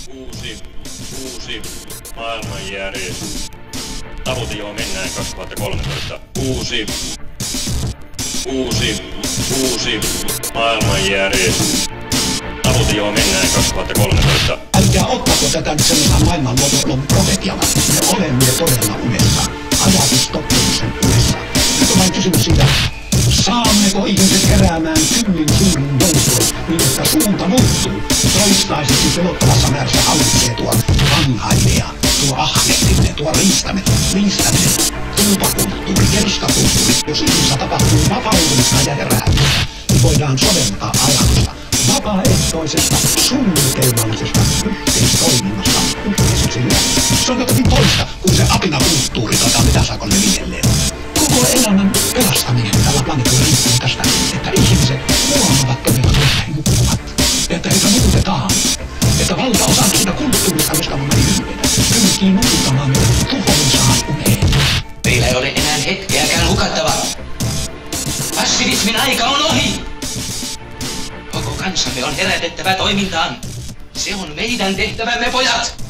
Uusi maailmanjärjestys. Tavoite johon mennään 2013. Uusi maailmanjärjestys. Tavoite johon mennään 2013. Älkää ottako tätä nyt sellaisena maailmanlopun profetiana. Me olemme todella unessa. Ajatustottumuksen unessa. Nyt on vain kysymys siitä, saammeko ihmiset keräämään kymmenen suurin joukon, niin että suunta muuttuu. Toistaiseksi pelottavassa määrässä hallitsee tuo vanhailija, tuo ahnehtiminen, tuo riistäminen, kilpakulttuuri, kerskakulttuuri. Jos ihmisessä tapahtuu vapautumista ja heräämistä, niin voidaan soveltaa ajatusta vapaaehtoisesta, suunnitelmallisesta yhteistoiminnasta yhteiseksi hyväksi. Se on jotakin toista kuin se apinakulttuuri, jota me tässä olemme vihelleen. Koko elämän pelastaminen tällä planeetalla riippuu tästä, että ihmiset huomaavat todella, että he nukkuvat, että heitä muutetaan, että valtaosa siitä kulttuurista, josta me yhdenä, pyrkii nukuttamaan meidät tuhoisaan uneen. Meillä ei ole enää hetkeäkään hukattavaa. Passivismin aika on ohi. Koko kansamme on herätettävä toimintaan. Se on meidän tehtävämme, pojat!